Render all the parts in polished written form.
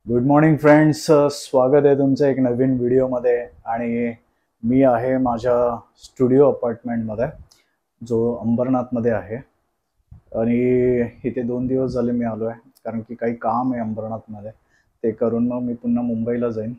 Good morning friends, स्वागत आहे तुमचं एक नवीन व्हिडिओमध्ये. आणि मी आहे माझ्या स्टुडिओ अपार्टमेंटमध्ये जो अंबरनाथमध्ये आहे. आणि इथे 2 दिवस झाले मी आलो आहे कारण की काही काम आहे अंबरनाथमध्ये. ते करून मग मी पुन्हा मुंबईला जाईन.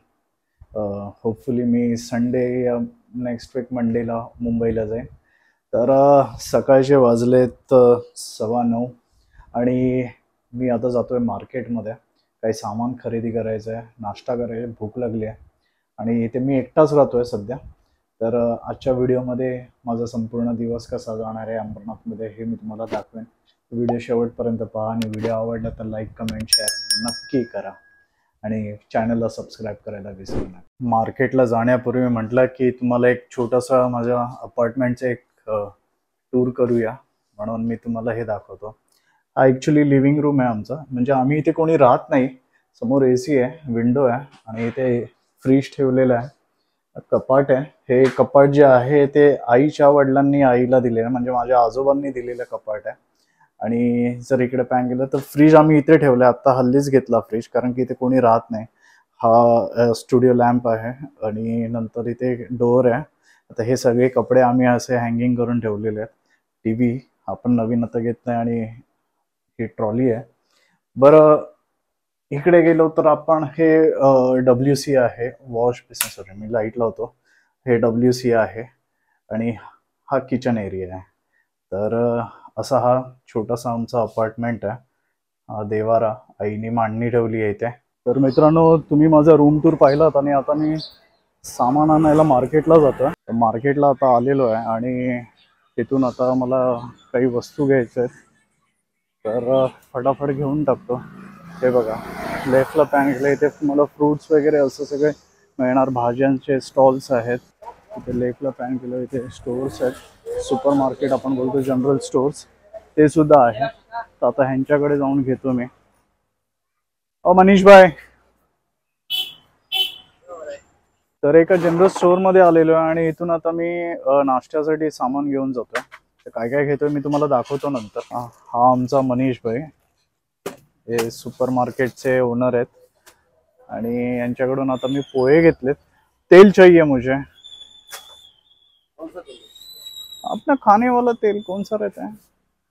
होपफुली मी संडे या नेक्स्ट वीक मंडेला मुंबईला जाईन. तर सकाळचे वाजलेत 9:15 आणि मी आता जातो आहे मार्केटमध्ये. काही सामान खरेदी करायचं आहे, नाश्ता करायचा, भूक लागली आहे आणि इथे मी एकटाच राहतो आहे सध्या. तर आजच्या व्हिडिओमध्ये माझा संपूर्ण दिवस कसा जाणार आहे अंबरनाथमध्ये हे मी तुम्हाला दाखवेन. व्हिडिओ शेवटपर्यंत पहा आणि व्हिडिओ आवडला तर लाईक, कमेंट, शेअर नक्की करा आणि चॅनलला सबस्क्राईब करायला विसरू नका. मार्केटला जाण्यापूर्वी म्हटलं की तुम्हाला एक छोटासा माझ्या अपार्टमेंटचं एक टूर करूया, म्हणून मी तुम्हाला हे दाखवतो. हा ॲक्च्युली लिव्हिंग रूम आहे आमचा. म्हणजे आम्ही इथे कोणी राहत नाही. समोर AC आहे, विंडो आहे आणि इथे फ्रीज ठेवलेला आहे, कपाट आहे. हे कपाट जे आहे ते आईच्या वडिलांनी आईला दिलेलं, म्हणजे माझ्या आजोबांनी दिलेलं कपाट आहे. आणि जर इकडे पॅन केलं तर फ्रीज आम्ही इथे ठेवलं. आता हल्लीच घेतला फ्रीज कारण की इथे कोणी राहत नाही. हा स्टुडिओ लॅम्प आहे आणि नंतर इथे डोअर आहे. आता हे सगळे कपडे आम्ही असे हँगिंग करून ठेवलेले आहेत. TV आपण नवीन आता घेत नाही आणि ही ट्रॉली आहे. बरं, इकडे गेलो तर आपण हे WC आहे, वॉश बेसिन. सॉरी, मी लाईट लावतो. हे WC आहे आणि हा किचन एरिया आहे. तर असा हा छोटासा आमचा अपार्टमेंट आहे. हा देवारा आईने मांडणी ठेवली आहे इथे. तर मित्रांनो, तुम्ही माझा रूम टूर पाहिलात आणि आता मी सामान आणायला मार्केटला जातो. मार्केटला आता आलेलो आहे आणि तिथून आता मला काही वस्तू घ्यायच्या आहेत. तर फटाफट घेऊन टाकतो. हे बघा, लेफ्टला पॅन केलं. इथे तुम्हाला फ्रूट्स वगैरे असं सगळे मिळणार. भाज्यांचे स्टॉल्स आहेत. इथे लेफ्टला पॅन केलं, इथे स्टोर्स आहेत. सुपर मार्केट आपण बोलतो, जनरल स्टोर्स, ते सुद्धा आहे. तर आता ह्यांच्याकडे जाऊन घेतो मी. मनीष भाई, तर एका जनरल स्टोअरमध्ये आलेलो आहे आणि इथून आता मी नाश्त्यासाठी सामान घेऊन जातोय. काय काय घेतोय मी तुम्हाला दाखवतो नंतर. हा आमचा मनीष भाई, हे सुपर मार्केटचे ओनर आहेत आणि यांच्याकडून आता मी पोहे घेतलेत. तेल चाहिए मुझे. अपना खाने वाला तेल कौन सा रहता है?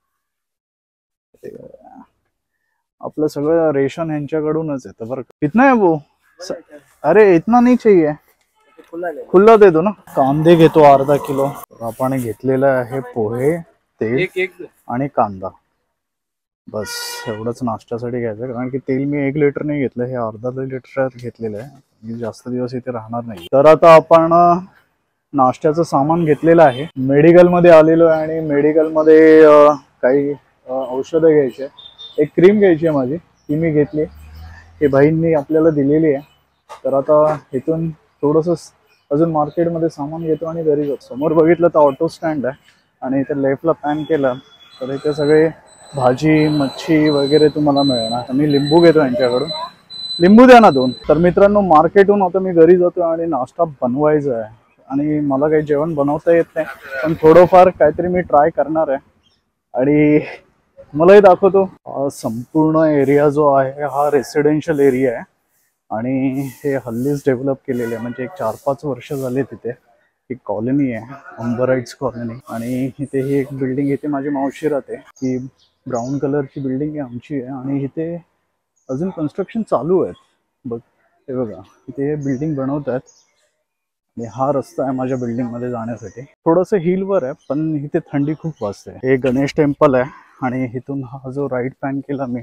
आपलं सगळं रेशन यांच्याकडूनच येतं बरं. कितना है वो? अरे इतना नहीं चाहिए, खुला दे दो ना. कांदे घेतो अर्धा किलो. आपण घेतलेलं आहे पोहे, तेल आणि कांदा. बस एवढंच नाश्त्यासाठी घ्यायचं, कारण की तेल मी 1 लिटर नाही घेतलं, हे अर्धा लिटर घेतलेलं आहे. मी जास्त दिवस इथे राहणार नाही. तर आता आपण नाश्त्याचं सामान घेतलेलं आहे. मेडिकलमध्ये आलेलो आहे आणि मेडिकलमध्ये काही औषधं घ्यायची आहे. एक क्रीम घ्यायची आहे माझी, ती मी घेतली. ही भाईंनी आपल्याला दिलेली आहे. तर आता इथून थोडंसं अजून मार्केटमध्ये सामान घेतो आणि घरी जातो. समोर बघितलं तर ऑटो स्टँड आहे आणि इथे लेफ्टला पॅन केलं तर इथे सगळे भाजी, मच्छी वगैरे तुम्हाला मिळणार. मी लिंबू घेतो यांच्याकडून. लिंबू द्या ना 2. तर मित्रांनो, मार्केटहून आता मी घरी जातो आणि नाश्ता बनवायचा आहे. आणि मला काही जेवण बनवता येत नाही, पण थोडंफार काहीतरी मी ट्राय करणार आहे आणि मलाही दाखवतो. संपूर्ण एरिया जो आहे हा रेसिडेन्शियल एरिया आहे आणि हे हल्लीच डेव्हलप केलेले आहे. म्हणजे एक 4-5 वर्ष झाले. तिथे एक कॉलनी आहे, अंबराइट्स कॉलनी. आणि इथे ही एक बिल्डिंग, इथे माझी मावशी राहते. ही ब्राऊन कलरची बिल्डिंग आहे आमची आहे आणि इथे अजून कन्स्ट्रक्शन चालू आहे. बघ, हे बघा, इथे हे बिल्डिंग बनवत आहेत. आणि हा रस्ता आहे माझ्या बिल्डिंगमध्ये जाण्यासाठी. थोडंसं हिलवर आहे पण इथे थंडी खूप वाजते. हे गणेश टेम्पल आहे आणि इथून हा जो राईट पॅन केला मी,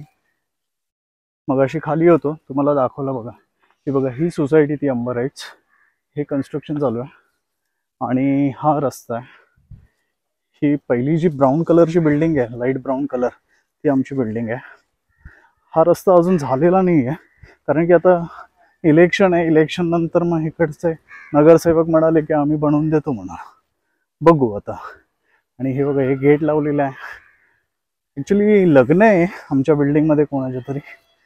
मग अशी खाली होतो, तुम्हाला दाखवलं बघा. ही बघा, ही सोसायटी ती अंबराइट्स. हे कन्स्ट्रक्शन चालू आहे आणि हा रस्ता आहे. ही पहिली जी ब्राऊन कलरची बिल्डिंग आहे, लाईट ब्राऊन कलर, ती आमची बिल्डिंग आहे. हा रस्ता अजून झालेला नाही आहे कारण की आता इलेक्शन आहे. इलेक्शन नंतर मग इकडचे नगरसेवक म्हणाले की आम्ही बनवून देतो म्हणा. बघू आता. आणि हे बघा, हे गेट लावलेलं आहे. ॲक्च्युली लग्न आहे आमच्या बिल्डिंगमध्ये कोणाच्या तरी,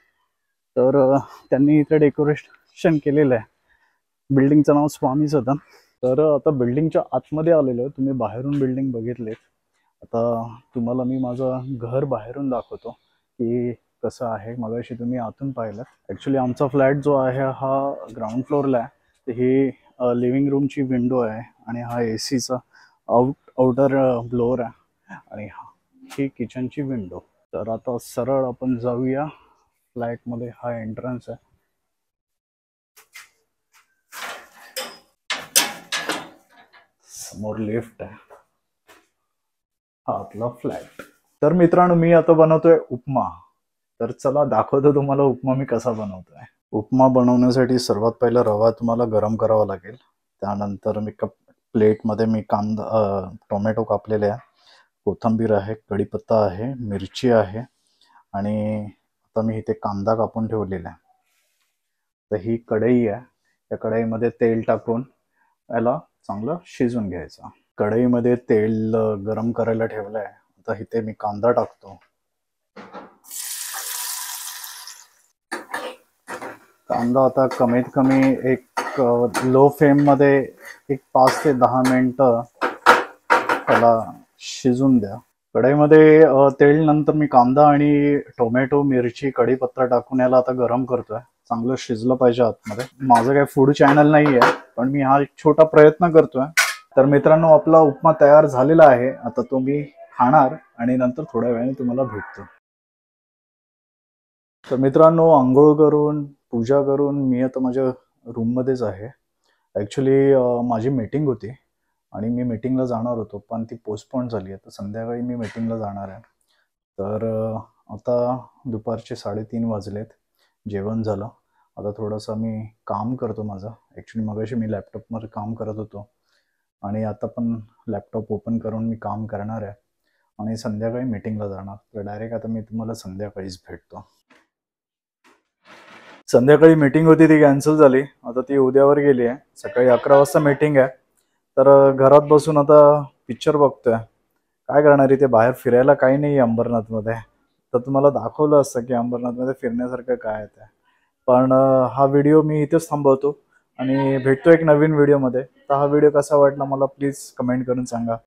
तर त्यांनी इथे डेकोरेशन केलेलं आहे. बिल्डिंगचं नाव स्वामी सदन. तर आता बिल्डिंगच्या आतमध्ये आलेलो आहे. तुम्ही बाहेरून बिल्डिंग बघितलेत. आता तुम्हाला मी माझं घर बाहेरून दाखवतो की कसं आहे मगाशी तुम्ही आतून पाहिलं. ॲक्च्युली आमचा फ्लॅट जो आहे हा ग्राउंड फ्लोअरला आहे. तर ही लिव्हिंग रूमची विंडो आहे आणि हा ACचा आउटर ब्लोअर आहे आणि ही किचनची विंडो. तर आता सरळ आपण जाऊया फ्लॅटमध्ये. हा एंट्रन्स आहे. समोर लिफ्ट आहे. हा आपला फ्लॅट. तर मित्रांनो, मी आता बनवतोय उपमा. तर चला दाखवतो तुम्हाला उपमा मी कसा बनवतोय. उपमा बनवण्यासाठी सर्वात पहिला रवा तुम्हाला गरम करावा लागेल. त्यानंतर मी प्लेटमध्ये मी कांदा टोमॅटो कापलेले आहे, कोथिंबीर आहे, कढीपत्ता आहे, मिरची आहे आणि आता मी इथे कांदा कापून ठेवलेला आहे. तर ही कढई आहे. या कढईमध्ये तेल टाकून याला चांगलं शिजून घ्यायचं. कढईमध्ये तेल गरम करायला ठेवलंय. आता इथे मी कांदा टाकतो. कांदा आता कमीत कमी एक लो फ्लेममध्ये एक 5 ते 10 मिनिटं त्याला शिजून द्या. कढईमध्ये तेल नंतर मी कांदा आणि टोमॅटो, मिरची, कढीपत्ता टाकून याला आता गरम करतोय. चांगलं शिजलं पाहिजे आतमध्ये. माझं काही फूड चॅनल नाही आहे, पण मी हा एक छोटा प्रयत्न करतोय. तर मित्रांनो, आपला उपमा तयार झालेला आहे. आता तो मी खाणार आणि नंतर थोड्या वेळाने तुम्हाला भेटतो. तर मित्रांनो, आंघोळ करून पूजा करून मी आता माझ्या रूममध्येच आहे. ॲक्च्युली माझी मीटिंग होती आणि मी मीटिंगला जाणार होतो, पण ती पोस्टपोन झाली आहे. तर संध्याकाळी मी मीटिंगला जाणार आहे. तर आता दुपारचे 3:30 वाजलेत. जेवण झालं. आता थोडंसं मी काम करतो माझं. ॲक्च्युली मगाशी मी लॅपटॉपवर काम करत होतो आणि आता पण लॅपटॉप ओपन करून मी काम करणार आहे आणि संध्याकाळी मीटिंगला जाणार. तर डायरेक्ट आता मी तुम्हाला संध्याकाळीच भेटतो. संध्याकाळी मीटिंग होती ती कॅन्सल झाली. आता ती उद्यावर गेली आहे. सकाळी 11 वाजता मीटिंग आहे. तर घरात बसून आता पिक्चर बघतोय. काय करणार, इथे बाहेर फिरायला काही नाही आहे अंबरनाथमध्ये. तर तुम्हाला दाखवलं असतं की अंबरनाथमध्ये फिरण्यासारखं काय आहे ते. पण हा व्हिडिओ मी इथेच थांबवतो आणि भेटतो एक नवीन व्हिडिओमध्ये. तर हा व्हिडिओ कसा वाटला मला प्लीज कमेंट करून सांगा.